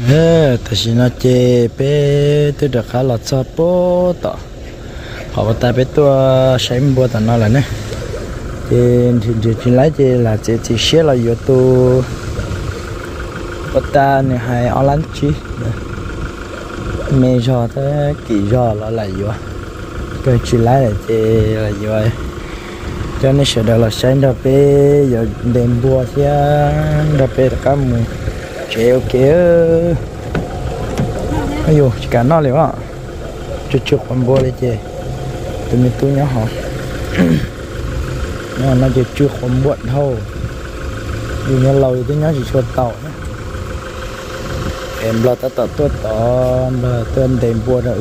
แต่สินะเจเป้ตัวเด็กขาหลอดซอโป้ต่อเขาก็ตายไปตัวใช้บัวต่อนั่นแหละเนี่ยเจถึงไรเจlàเจที่เชื่อเราอยู่ตัวปัตตาเนี่ยให้ออลันจีเมจอถ้ากี่จอเราไหลอยู่ก็ถึงไรเลยเจไหลอยู่cho nên sẽ được là xem đợt bé giờ đêm bùa thì đợt bé là các mù treo kia ây dụ chỉ cả nó liệu ạ chút con bùa đấy chứ tụi mình tôi nhớ họ nó chỉ chưa con bùa thôi dù như lâu thì tôi nhớ chỉ cho tàu nữa em lo ta tàu tôi tàu là tên đêm bùa đó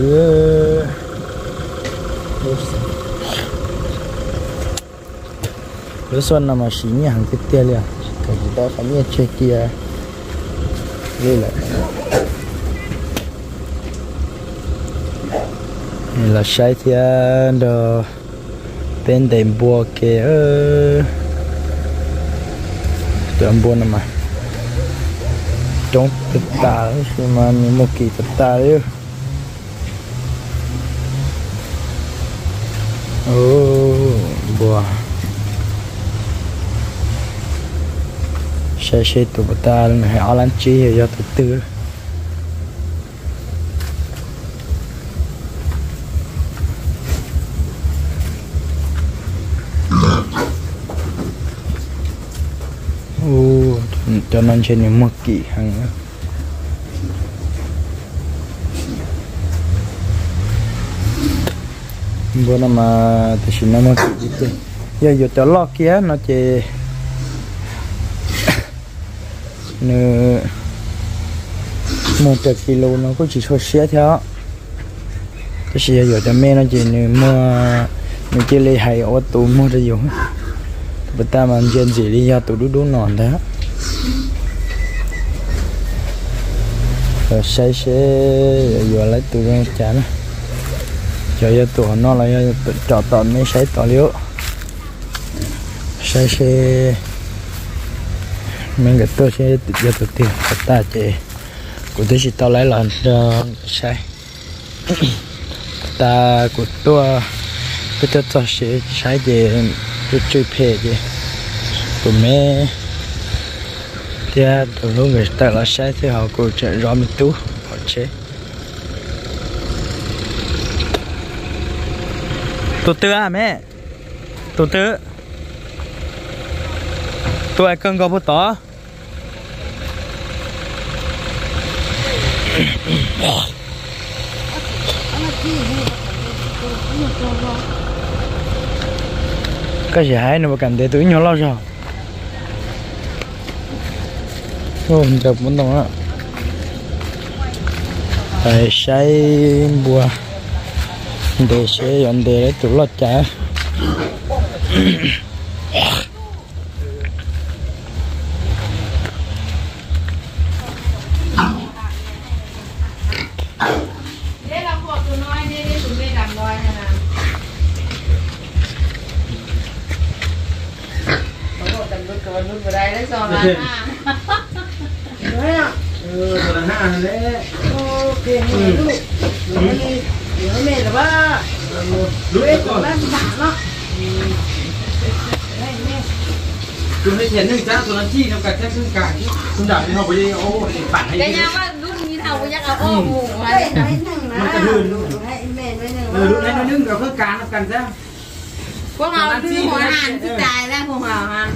cái xuân nào mà xí nhà hàng tiếp theo liền cái gì đó phải nghe chơi kia đây là sai thiên đồ bên đệm bùa kia đệm bùa nào mà trong tất cả mà một kỳ tất cả đấy bùa sẽ tụi ta hay ở lan chi do từ từ cho nên trên những mực kỹ hàng bữa nào mà thì xin nó mực kỹ chứ giờ cho lo kia nó chỉ nè 1 kilo nó có chỉ số xe theo cái xe giờ cho mẹ nó chỉ mua chỉ lấy hay ô tô mua ra dùng bây ta mà trên gì đi ra tụ đu nòn đó rồi xe giờ lấy tụ ra chán cho giờ tụ nó là trọ tọn mấy xe tỏ liễu xe mình cái tôi sẽ giờ tự tin ta chỉ của tôi chỉ tao lấy là sai ta của tôi cho sẽ sai để tôi chơi phê gì của mẹ thì từ lúc người ta là sai thì họ cũng chạy rõ mình tú họ chế tổ tư à mẹ tổ tư tôi ai cần có bút tỏ cái gì hay nó mà cần để túi nhỏ lo rồi không được muốn đâu á phải xây bùa để xây dọn để tủ lót chả chúng thấy tiền nhưng giá tụi nó chi trong cả chứ chúng đảo đi học với ô bản hay cái nhau mà đúng như thầu chắc là ô mù mà nó cả đường luôn lúc đấy nó nâng cả phước cá nó cần ra con nào đưa họ hàng cứ tài ra không hả hả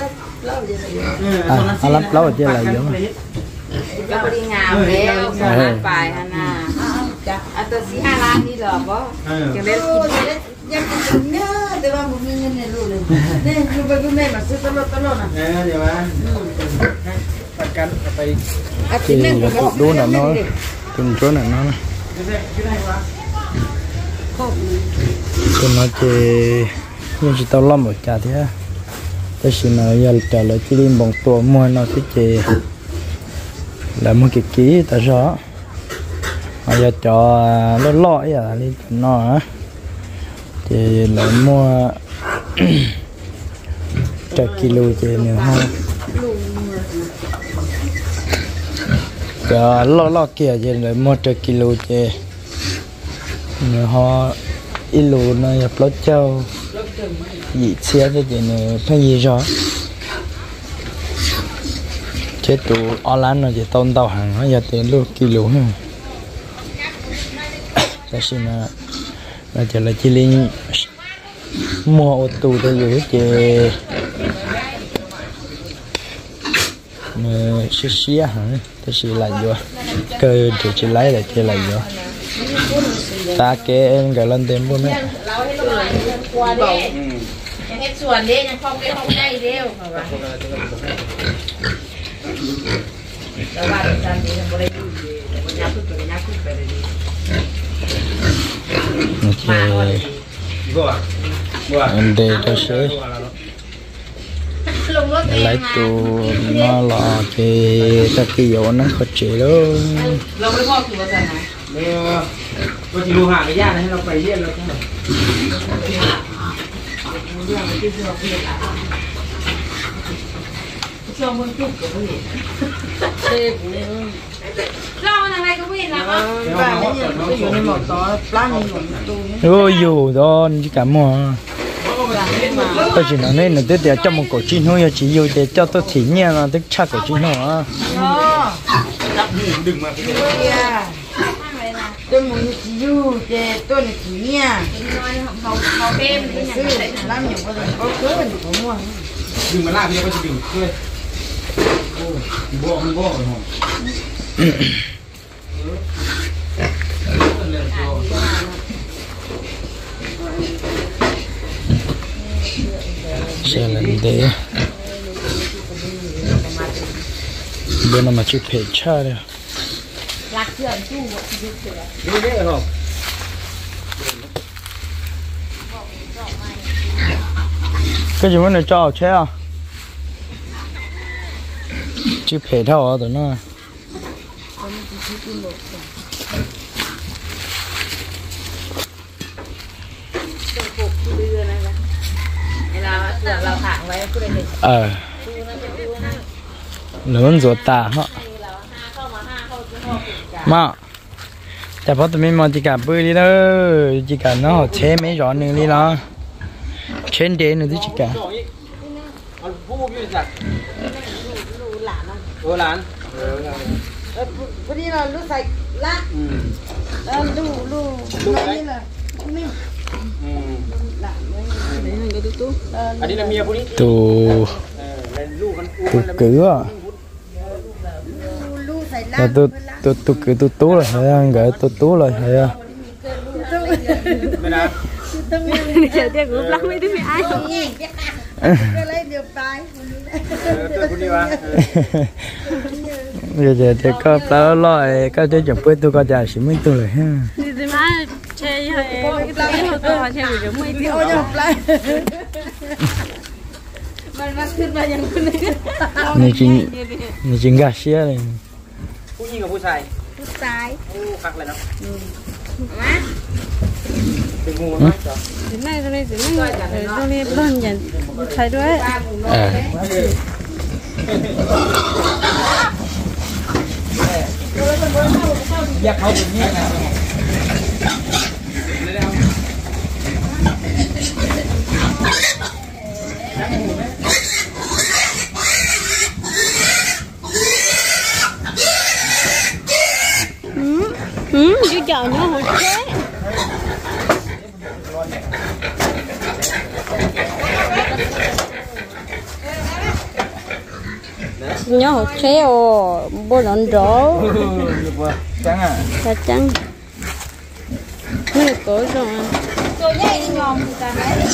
lắm lâu chưa lại giống cho đi ngào leo xong ăn bài hả nè tôi xí hai lan đi lợp đó kiểu đấy ยังกินเนื้อแต่ว่าผมมีเงินในรูเลยเนี่ยคือไปกูแม่มาซื้อตลอดนะเดี๋ยวมาประกันไป thì là tụ đu là nó từng chỗ này nó cho nó chỉ nhưng chỉ tao lâm ở cả thế tôi xin nói giờ trả lời chỉ đi bằng tua mua nó thì chỉ là mua cái ký ta rõ giờ cho nó lõi à đi nó á thì lại mua 1 kilo thì nhiều hơn cái lo kia chỉ là 1 kg chứ nữa họ ít lù nó nhập lót châu dị xe cho chị nữa phải gì rồi chế tụ online nó chỉ tôn tàu hàng nó giờ tiền luôn kilo nữa cái gì là chỉ là chỉ linh mua ô tô để dùng chị xí xí hả cái gì lại vô cơ thì chỉ lấy lại chỉ lại vô ta kê em cái lần tiền luôn đấy hết xuân đấy nhưng không cái không đây đeo em để cho sẽ lấy tụ nó là cái ta kiểu nó khó chế đó เราไม่พอคือว่าจะไหนก็จะดูหาไม่ยากนะให้เราไปเรียนเราต้อง cho muốn chụp của mình lo thằng này có biết là không và cái gì một tó plan gì ôi dù đó chỉ cả mùa tôi chỉ nói nên là tôi để cho một cổ chim thôi chỉ yêu để cho tôi thí nha là tôi chắc cổ chim thôi à đừng mà tôi muốn chỉ yêu để tôi là chỉ nha màu đêm làm nhiều có cớ mình có mua đừng mà làm thì có chỉ đừng thôi bộ rồi hả sẽ lên để bên nào mà chụp hình cha đây lạc chưa chú đi đấy không cái gì mà nó cho chế à chụp hình thôi tụi nó เราถางไว้ผู้ใดเห็น lớn ruột tà họ màแต่พอตอนนี้มันจะกลับปื้อเลยจะกลับเนาะเช่ไม่ร้อนหนึ่งเลยเนาะเช่นเดนหนึ่งที่จะกลับผู้อยู่จัดหลานพอดีเราลูกใส่ละลูกนี่แหละนี่อันนี้เราเมียผู้นี้ตัวลูกมันตัวเกลือลูกใส่ละ là tôi cứ tôi tú là hay ăn cái tôi tú là hay à ไม่นะเดี๋ยวเดี๋ยวกูรักไม่ได้ไม่อายก็เลยเดี๋ยวไปตัวผู้นี้วะ giờ thì có bao loại có chơi chụp với tôi có trả chỉ mấy tôi rồi ha นี่สิมาเชยให้เขาตัวเชยเดี๋ยวไม่ที่โอ้ยไปมันขึ้นมาอย่างนี้นี่จริงกะเสียเลยผู้หญิงกับผู้ชายผู้ชายโอ้คักเลยเนาะมาเป็นงูมั้ยจ๊ะสิไม่ตรงนี้สิไม่ตรงนี้เบิ่งยันใช้ด้วยอยากเขาเป็นนี้นะ chú chọn nó hồi chế nhớ hồi chế ồ bố lộn rổ trắng à là trắng mấy cổ rồi tôi nhảy đi ngon thì ta lấy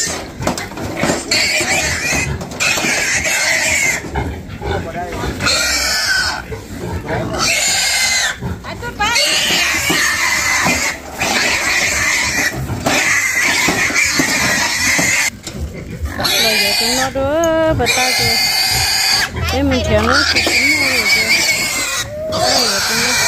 rồi giờ chúng nó đó bà ta kìa để mình chèo nó thì chúng nó rồi kìa đây là chúng nó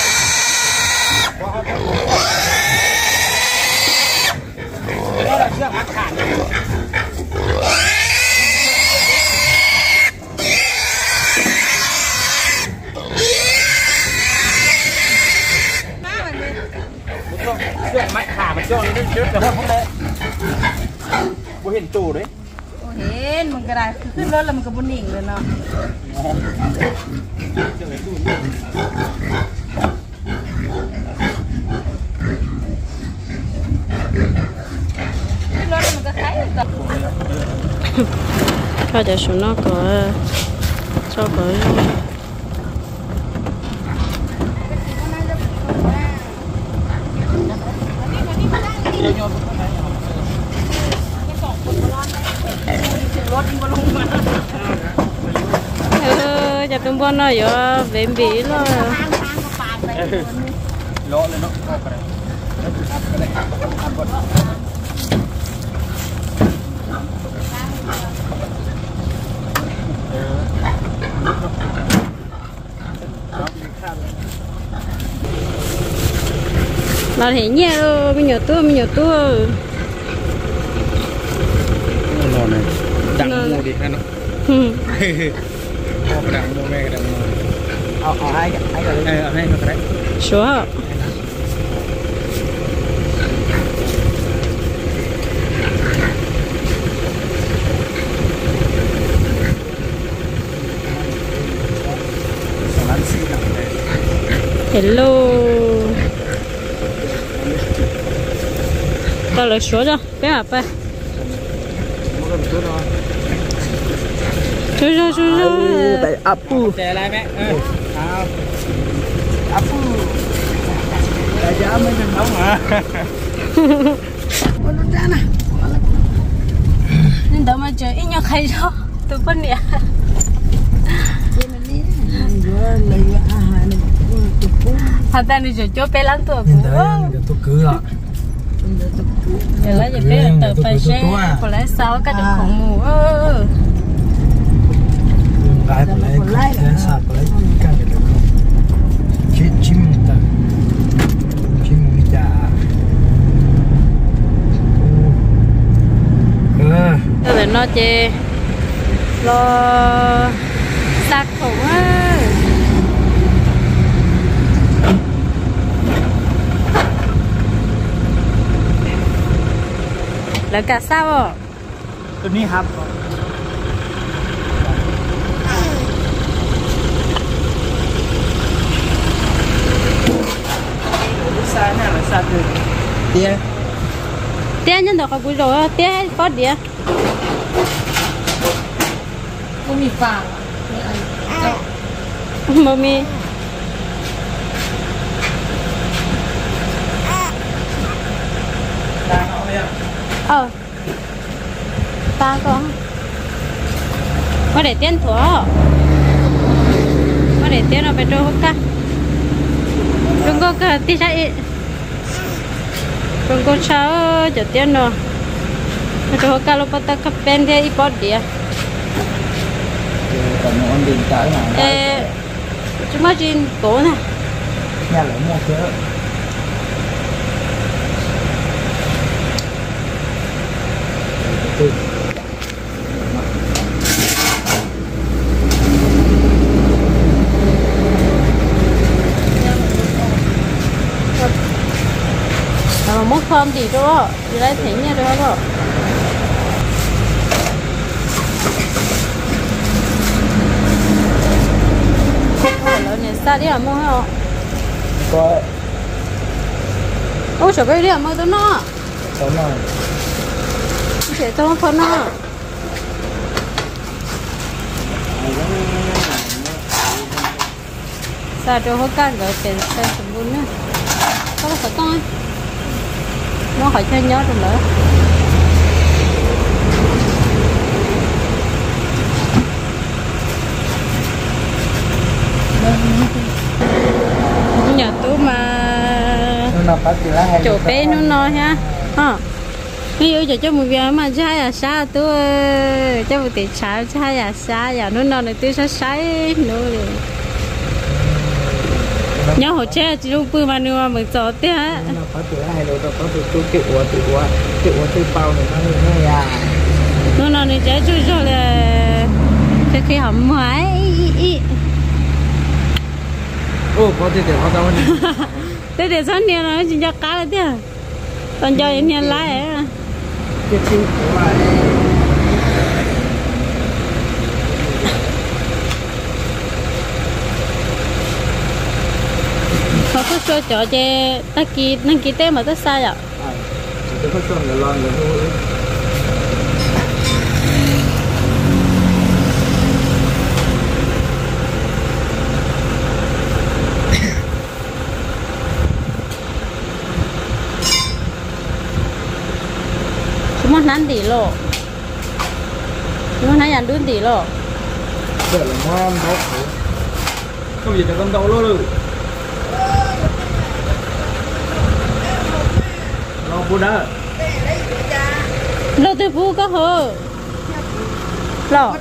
ช่วงนี้เดินแต่ว่าพวกนี้บ่เห็นตู้เลยเห็นมันก็ได้ขึ้นรถแล้วมันก็บ่นิ่งเลยเนาะขึ้นรถแล้วมันก็ใช้ต่อเขาจะชุนนอกก็ชอบก็จะเป็นบอลหน่อยอยู่เว็บบีเลยล้อเลยเนาะเราเห็นเนี่ยมีnhiềuตัวนอนเลยดังมูดินั่นเนาะพ่อก็ดังมูแม่ก็ดังมูเอาให้กันเลยเอาให้กันเลยชัวร์Hello tao lại số cho bé à bé chú tại apu chạy lại mẹ apu tại giá mấy mình nóng hả nên đâu mà chơi ít nhau khay cho tụi con nè thằng ta đi chơi bé lắm tuổi tôi cứ ạ giờ lấy giờ bé là tờ phải xe còn lấy sáu cái được khổng mù gái còn lấy sạp còn lấy cái được không chim ta chim người già tôi phải nói chê lo sạc khổng á là cả sao ạ? ตัวนี้ครับsai nè là sao được tia tia nhân đồ bùi rồi tia có đĩa không mì phẳng mơ mi ta có để tiền thua có để tiền ở bên trong cả đừng có cái tí chạy đừng có cháu cho tiền rồi cho cả lúc bắt tập pen thì ít bớt đi còn muốn đi tới mà chúng ta trên cổ này nhà lỡ mua chứ mà mất thơm gì đó đi lấy thỉnh nha được không lỡ này xa đi làm mua không có ôi trời ơi đi làm mua tôi nó đúng rồi sẽ cho nó nó xa cho hết cả rồi tiền xe sầm bún nữa có là phải coi nó phải chơi nhớ rồi nữa nhà tôi mà chỗ bé nó nói ha ví dụ cho một việc mà trái là sao tôi cho một tí trái là sao giờ nó nói là tôi sẽ sấy nữa nhớ hồi trẻ chỉ lúc bữa mà nữa mình cho té á nó có tuổi hay rồi có tuổi tuổi bao này nó già nó nói này trái chui rồi là khi hầm hoái ô có thể để họ đâu để sao nhiều nó chỉ cho cá là thế còn cho những nhân lái áเขาก็ช่วยจอเจตะกี้นั่งกี่เต้มาตั้งใส่อ่ะจะเขาช่วยกันลองกันดูมันนั้นดีโลมันนั้นยันดุนดีโลเดี๋ยวเราทำเขาkhông gì để con đậu luôn lo bù đá lo từ bù có hờ lo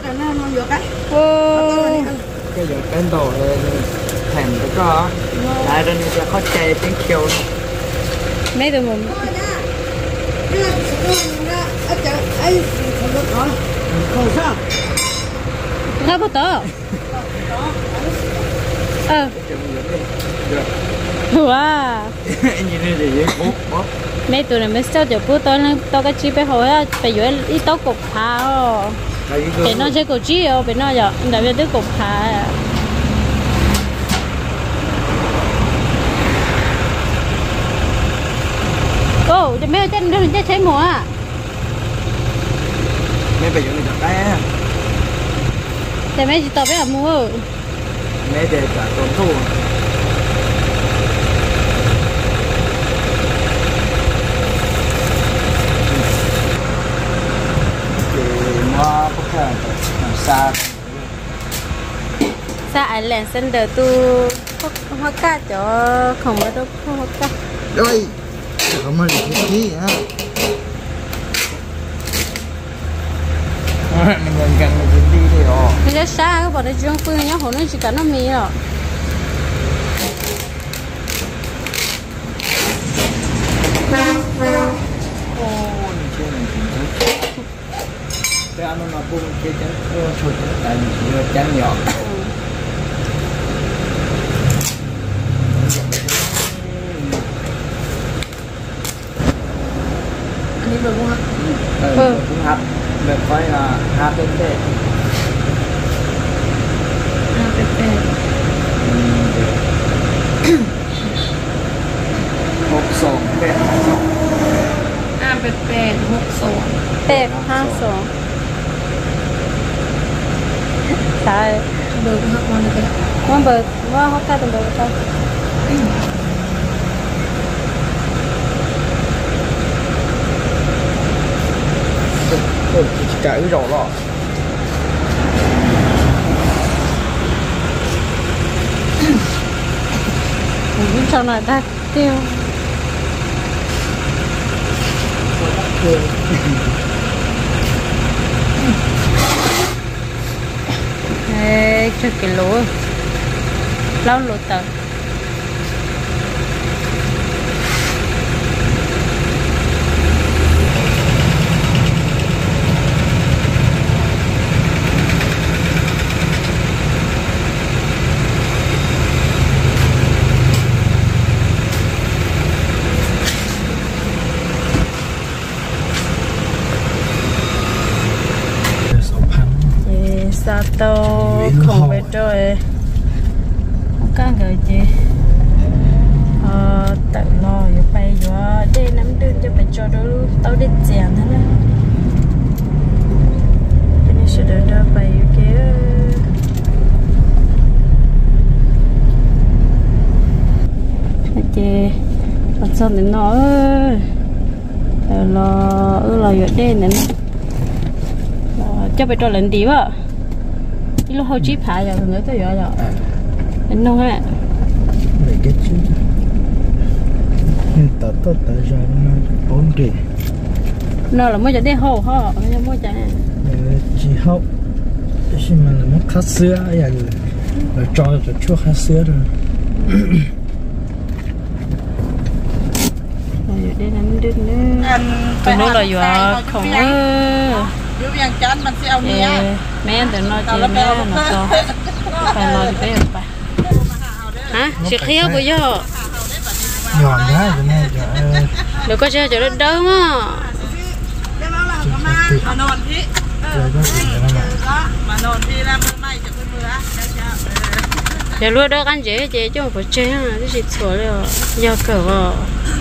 cái giờ cái đồ thèm cái co lại đây sẽ có chè tiếng kêu mấy đứa mình không sao ra bắt tớ wow mấy tụi này mới sao cho bố tôi cái chi bé hồi á phải dưới ít tóc cục phao để nó chơi cục chi ở bên nó giờ đã biết tới cục phao ô cho mấy chân nó chơi cháy mùa à mấy bây giờ mình đặt đây để mấy chị tao biết là mua mấy để cả tổn thu mua có cái làm xa xa ảnh lẹn sân đời tu hoa cá cho không có đâu hoa cá rồi không mà được cái gì á mình gần mình đi đi rồi bây giờ xa cái bọn nó trông phương nhá hồ nó chỉ cả nó mì rồi cái ăn nó bung cái chén chua tại chén nhỏ anh đi được không ạ? Cũng hấp được coi là hấp lên thế hộp sổ bẹt sổ bẹt hộp sổ bẹt ha sổ sai được hấp ngon được ngon bự ngon hấp cá tầm bự sao cái rổ lọ sau này ta tiêu ê cho cái lúa lâu lúa tờ tao không biết rồi các người chị tự lo rồi bay rồi đi nắm đơn cho phải cho đó tao đi chèn thế đó cho nên sẽ đỡ đỡ bay kia chị còn sao để nó lo rồi đi nữa cho phải cho lần tí vậy cái lô hậu chip hại rồi nữa tới giờ rồi anh nông á để cái chứ tao giờ nó 4 triệu nó là mới cho đi hậu họ mới cho chỉ hậu chỉ mà là mất khát sữa vậy rồi cho chua khát sữa rồi đây nắm đứt nữa tụi nó là vừa không nếu như chán mình sẽ ao nia mấy anh tụi nó chơi mấy nó to phải lo cho bé phải hả chị khéo bây giờ nhọn quá cho nên được có chơi cho nó đỡ mà mà nôn thì mà nôn thì làm mai cho cái mưa giờ luôn đó ăn dễ chứ không phải chơi à cái gì xổi rồi giờ cỡ vào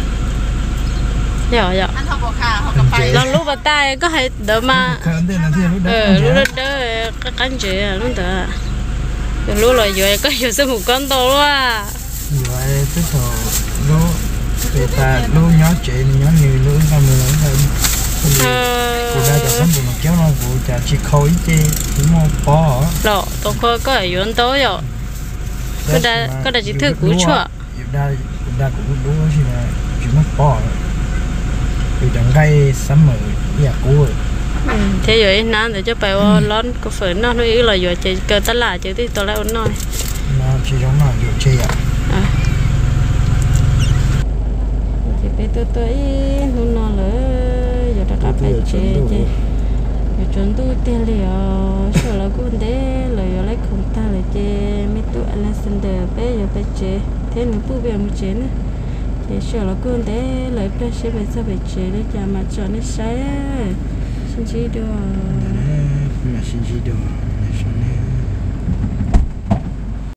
giờ ăn không có khả không có phải lần lúc vào tay có hay đỡ mà lúc đó đỡ các ăn dễ à lúc đó lúc rồi giờ có nhiều số một con to luôn à rồi tức là lúc người ta lúc nhỏ chị nhỏ nhiều lúc năm mươi lớn hơn cô ra cho sắm một kéo nó vụ chả chỉ khối chứ cũng không bỏ lọ tôi có ở dưới tối rồi có đã chỉ thử cú chua đa cũng đúng chứ là chỉ mất bỏ vì đằng gây sắm mở nhà cũ rồi thế rồi nan để cho bài lon có phải nó nói là rồi chỉ cơ tất là chứ thì tôi lại ôn nói nó chỉ giống là điều chơi à thì bây giờ tôi luôn nói là giờ đã gặp phải chơi chứ giờ chuẩn tôi tiền liệu sau là cũng để lời lấy không ta lại chơi mấy tụi Alexander bây giờ phải chơi thế nữa bố về một chơi nữa thì sau là cũng để lời phải chơi bây giờ phải chơi để cho mà cho nó sai xin chỉ được mà xin chỉ được